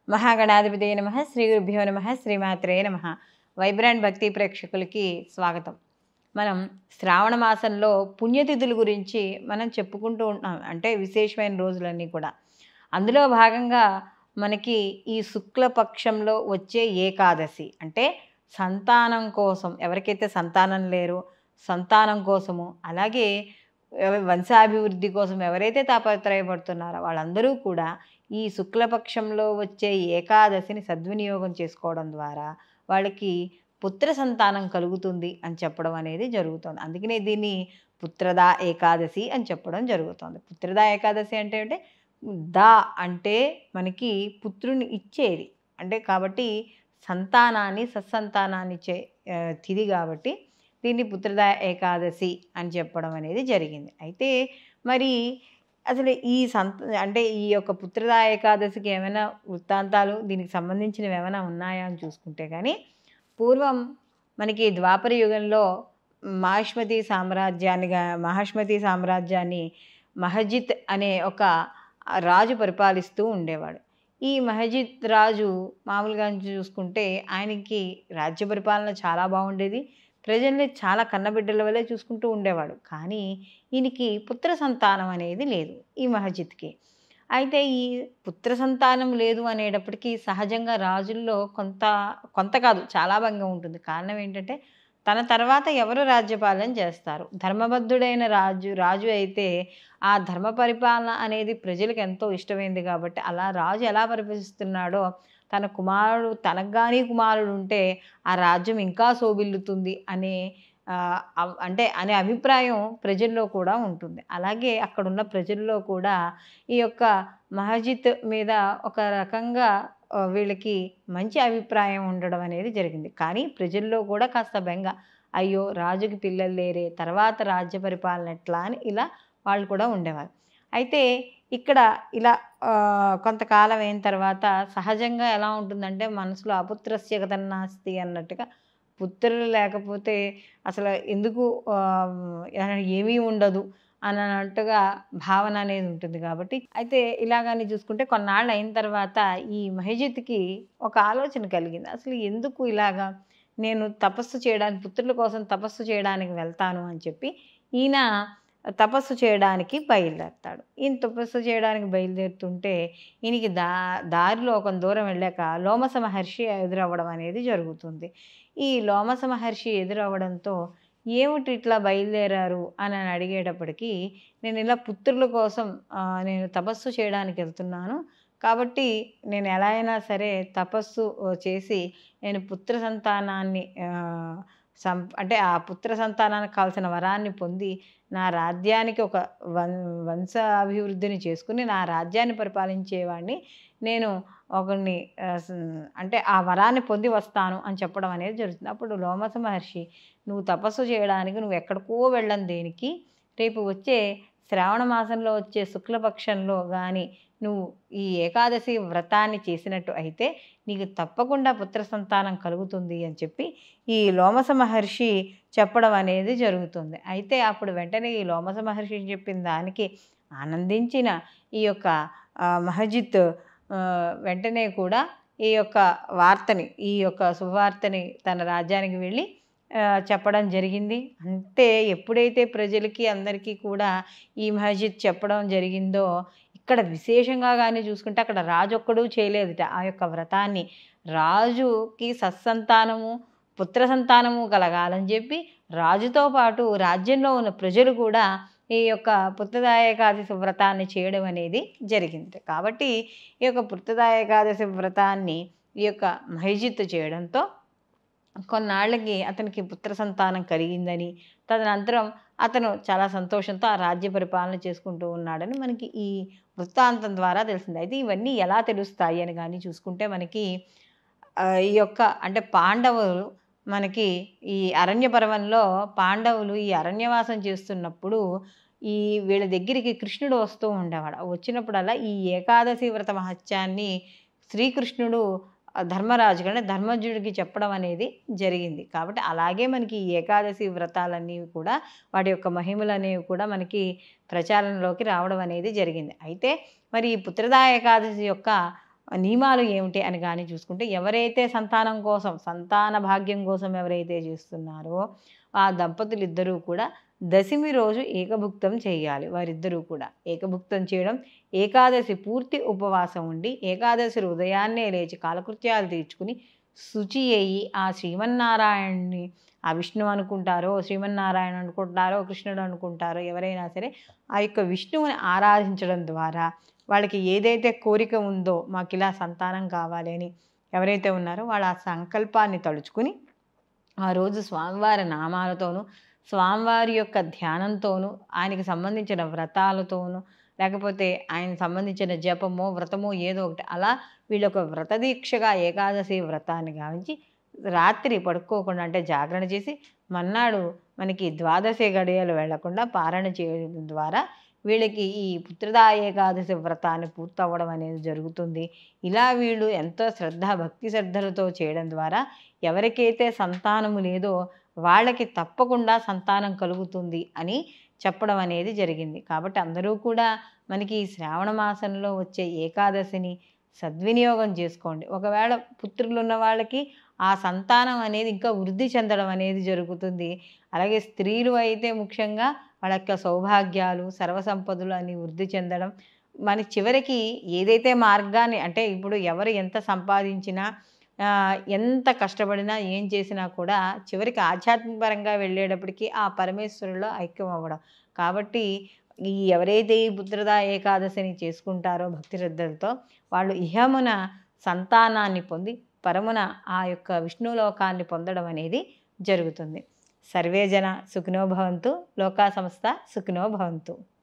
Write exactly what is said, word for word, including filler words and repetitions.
మహాగణాధిపతయే నమః. శ్రీ గురుభ్యో నమః. శ్రీమాత్రే నమః. వైబ్రాంట్ భక్తి ప్రేక్షకులకి స్వాగతం. మనం శ్రావణ మాసంలో పుణ్యతిథుల గురించి మనం చెప్పుకుంటూ ఉంటున్నాం. అంటే విశేషమైన రోజులన్నీ కూడా. అందులో భాగంగా మనకి ఈ శుక్లపక్షంలో వచ్చే ఏకాదశి అంటే సంతానం కోసం, ఎవరికైతే సంతానం లేరో సంతానం కోసము, అలాగే వంశాభివృద్ధి కోసం ఎవరైతే తాపత్రయపడుతున్నారో వాళ్ళందరూ కూడా ఈ శుక్లపక్షంలో వచ్చే ఏకాదశిని సద్వినియోగం చేసుకోవడం ద్వారా వాళ్ళకి పుత్ర సంతానం కలుగుతుంది అని చెప్పడం అనేది జరుగుతుంది. అందుకనే దీన్ని పుత్రదా ఏకాదశి అని చెప్పడం జరుగుతుంది. పుత్రదా ఏకాదశి అంటే అంటే దా అంటే మనకి పుత్రుని ఇచ్చేది అంటే, కాబట్టి సంతానాన్ని సత్సంతానాన్ని ఇచ్చే తిథి కాబట్టి దీన్ని పుత్రదా ఏకాదశి అని చెప్పడం అనేది జరిగింది. అయితే మరి అసలు ఈ సంత అంటే ఈ యొక్క పుత్రదా ఏకాదశికి ఏమైనా వృత్తాంతాలు దీనికి సంబంధించినవి ఏమైనా ఉన్నాయా అని చూసుకుంటే కానీ, పూర్వం మనకి ద్వాపర యుగంలో మాహిష్మతి సామ్రాజ్యాన్నిగా మహాష్మతి సామ్రాజ్యాన్ని మహజిత్ అనే ఒక రాజు పరిపాలిస్తూ ఉండేవాడు. ఈ మహజిత్ రాజు మామూలుగా చూసుకుంటే ఆయనకి రాజ్య పరిపాలన చాలా బాగుండేది. ప్రజల్ని చాలా కన్నబిడ్డల వల్లే చూసుకుంటూ ఉండేవాడు. కానీ ఈయనకి పుత్ర సంతానం అనేది లేదు ఈ మహజిత్కి. అయితే ఈ పుత్ర సంతానం లేదు అనేటప్పటికీ సహజంగా రాజుల్లో కొంత కొంత కాదు చాలా భంగం ఉంటుంది. కారణం ఏంటంటే తన తర్వాత ఎవరు రాజ్యపాలన చేస్తారు? ధర్మబద్ధుడైన రాజు రాజు అయితే ఆ ధర్మ పరిపాలన అనేది ప్రజలకు ఎంతో ఇష్టమైంది కాబట్టి అలా రాజు ఎలా పరిపాలిస్తున్నాడో తన కుమారుడు తనకు కానీ కుమారుడు ఉంటే ఆ రాజ్యం ఇంకా శోభిల్లుతుంది అనే అంటే అనే అభిప్రాయం ప్రజల్లో కూడా ఉంటుంది. అలాగే అక్కడున్న ప్రజల్లో కూడా ఈ యొక్క మహజిత్ మీద ఒక రకంగా వీళ్ళకి మంచి అభిప్రాయం ఉండడం అనేది జరిగింది. కానీ ప్రజల్లో కూడా కాస్త బెంగ, అయ్యో రాజుకి పిల్లలు లేరే, తర్వాత రాజ్య పరిపాలన ఎట్లా అని ఇలా వాళ్ళు కూడా ఉండేవారు. అయితే ఇక్కడ ఇలా కొంతకాలం అయిన తర్వాత సహజంగా ఎలా ఉంటుందంటే మనసులో అపుత్రస్య గతన్నాస్తి అన్నట్టుగా, పుత్రులు లేకపోతే అసలు ఎందుకు ఏమీ ఉండదు అని అన్నట్టుగా భావన అనేది ఉంటుంది. కాబట్టి అయితే ఇలాగని చూసుకుంటే కొన్నాళ్ళు అయిన తర్వాత ఈ మహజిత్కి ఒక ఆలోచన కలిగింది. అసలు ఎందుకు ఇలాగా నేను తపస్సు చేయడానికి పుత్రుల కోసం తపస్సు చేయడానికి వెళ్తాను అని చెప్పి ఈయన తపస్సు చేయడానికి బయలుదేరుతాడు. ఈయన తపస్సు చేయడానికి బయలుదేరుతుంటే ఈయనకి దా దారిలో ఒక దూరం వెళ్ళాక లోమస మహర్షి ఎదురవ్వడం అనేది జరుగుతుంది. ఈ లోమస మహర్షి ఎదురవ్వడంతో ఏమిటి ఇట్లా బయలుదేరారు అని అడిగేటప్పటికీ, నేను ఇలా పుత్రుల కోసం నేను తపస్సు చేయడానికి వెళ్తున్నాను, కాబట్టి నేను ఎలా అయినా సరే తపస్సు చేసి నేను పుత్ర సంతానాన్ని సం అంటే ఆ పుత్ర సంతానానికి కావాల్సిన వరాన్ని పొంది నా రాజ్యానికి ఒక వం వంశాభివృద్ధిని చేసుకుని నా రాజ్యాన్ని పరిపాలించేవాడిని నేను ఒకరిని అంటే ఆ వరాన్ని పొంది వస్తాను అని చెప్పడం అనేది జరుగుతుంది. అప్పుడు లోమస మహర్షి, నువ్వు తపస్సు చేయడానికి నువ్వు ఎక్కడికో వెళ్ళని దేనికి, రేపు వచ్చే శ్రావణ మాసంలో వచ్చే శుక్లపక్షంలో కానీ నువ్వు ఈ ఏకాదశి వ్రతాన్ని చేసినట్టు అయితే నీకు తప్పకుండా పుత్ర సంతానం కలుగుతుంది అని చెప్పి ఈ లోమస మహర్షి చెప్పడం అనేది జరుగుతుంది. అయితే అప్పుడు వెంటనే ఈ లోమస మహర్షి చెప్పిన దానికి ఆనందించిన ఈ యొక్క మహజిత్ వెంటనే కూడా ఈ యొక్క వార్తని ఈ యొక్క శుభవార్తని తన రాజ్యానికి వెళ్ళి చెప్పడం జరిగింది. అంటే ఎప్పుడైతే ప్రజలకి అందరికీ కూడా ఈ మహజిత్ చెప్పడం జరిగిందో, ఇక్కడ విశేషంగా కానీ చూసుకుంటే అక్కడ రాజు ఒక్కడూ చేయలేదుట ఆ యొక్క వ్రతాన్ని. రాజుకి సత్సంతానము పుత్ర సంతానము కలగాలని చెప్పి రాజుతో పాటు రాజ్యంలో ఉన్న ప్రజలు కూడా ఈ యొక్క పుత్రదా ఏకాదశి వ్రతాన్ని చేయడం అనేది జరిగింది. కాబట్టి ఈ యొక్క పుత్రదా ఏకాదశి వ్రతాన్ని ఈ యొక్క మహజిత్ చేయడంతో కొన్నాళ్ళకి అతనికి పుత్ర సంతానం కలిగిందని, తదనంతరం అతను చాలా సంతోషంతో ఆ రాజ్య పరిపాలన చేసుకుంటూ ఉన్నాడని మనకి ఈ వృత్తాంతం ద్వారా తెలిసింది. అయితే ఇవన్నీ ఎలా తెలుస్తాయి అని కానీ చూసుకుంటే మనకి ఈ యొక్క అంటే పాండవులు మనకి ఈ అరణ్య పర్వంలో పాండవులు ఈ అరణ్యవాసం చేస్తున్నప్పుడు ఈ వీళ్ళ దగ్గరికి కృష్ణుడు వస్తూ ఉండేవాడు. వచ్చినప్పుడల్లా ఈ ఏకాదశి వ్రత మహత్యాన్ని శ్రీకృష్ణుడు ధర్మరాజు అంటే ధర్మజుడికి చెప్పడం అనేది జరిగింది. కాబట్టి అలాగే మనకి ఈ ఏకాదశి వ్రతాలన్నీ కూడా వాటి యొక్క మహిమలు అనేవి కూడా మనకి ప్రచారంలోకి రావడం అనేది జరిగింది. అయితే మరి ఈ పుత్రదా ఏకాదశి యొక్క నియమాలు ఏమిటి అని కానీ చూసుకుంటే, ఎవరైతే సంతానం కోసం, సంతాన భాగ్యం కోసం ఎవరైతే చేస్తున్నారో ఆ దంపతులిద్దరూ కూడా దశమి రోజు ఏకభుక్తం చేయాలి. వారిద్దరూ కూడా ఏకభుక్తం చేయడం, ఏకాదశి పూర్తి ఉపవాసం ఉండి, ఏకాదశి ఉదయాన్నే లేచి కాలకృత్యాలు తీర్చుకుని శుచి అయ్యి ఆ శ్రీమన్నారాయణ్ణి, ఆ విష్ణువు అనుకుంటారో, శ్రీమన్నారాయణ అనుకుంటారో, కృష్ణుడు అనుకుంటారో, ఎవరైనా సరే ఆ యొక్క విష్ణువుని ఆరాధించడం ద్వారా వాళ్ళకి ఏదైతే కోరిక ఉందో, మాకు ఇలా సంతానం కావాలి అని ఎవరైతే ఉన్నారో వాళ్ళ ఆ సంకల్పాన్ని తలుచుకుని ఆ రోజు స్వామివారి నామాలతోనూ, స్వామివారి యొక్క ధ్యానంతోనూ, ఆయనకి సంబంధించిన వ్రతాలతోనూ, లేకపోతే ఆయనకు సంబంధించిన జపమో వ్రతమో ఏదో ఒకటి అలా వీళ్ళొక వ్రత దీక్షగా ఏకాదశి వ్రతాన్ని గావించి రాత్రి పడుకోకుండా అంటే జాగరణ చేసి మన్నాడు మనకి ద్వాదశి గడియలు వెళ్లకుండా పారణ చేయడం ద్వారా వీళ్ళకి ఈ పుత్రదా ఏకాదశి వ్రతాన్ని పూర్తవ్వడం అనేది జరుగుతుంది. ఇలా వీళ్ళు ఎంతో శ్రద్ధ భక్తి శ్రద్ధలతో చేయడం ద్వారా ఎవరికైతే సంతానము లేదో వాళ్ళకి తప్పకుండా సంతానం కలుగుతుంది అని చెప్పడం అనేది జరిగింది. కాబట్టి అందరూ కూడా మనకి ఈ శ్రావణ మాసంలో వచ్చే ఏకాదశిని సద్వినియోగం చేసుకోండి. ఒకవేళ పుత్రులు ఉన్న వాళ్ళకి ఆ సంతానం అనేది ఇంకా వృద్ధి చెందడం అనేది జరుగుతుంది. అలాగే స్త్రీలు అయితే ముఖ్యంగా వాళ్ళ యొక్క సౌభాగ్యాలు, సర్వసంపదలు అని వృద్ధి చెందడం, మన చివరికి ఏదైతే మార్గాన్ని అంటే ఇప్పుడు ఎవరు ఎంత సంపాదించినా, ఎంత కష్టపడినా, ఏం చేసినా కూడా చివరికి ఆధ్యాత్మికపరంగా వెళ్ళేటప్పటికి ఆ పరమేశ్వరులో ఐక్యం అవ్వడం. కాబట్టి ఈ ఎవరైతే ఈ పుత్రదా ఏకాదశిని చేసుకుంటారో భక్తి శ్రద్ధలతో వాళ్ళు ఇహమున సంతానాన్ని పొంది పరమున ఆ యొక్క విష్ణులోకాన్ని పొందడం అనేది జరుగుతుంది. సర్వే జన సుఖినో భవంతు, లోకా సమస్త సుఖినో భవంతు.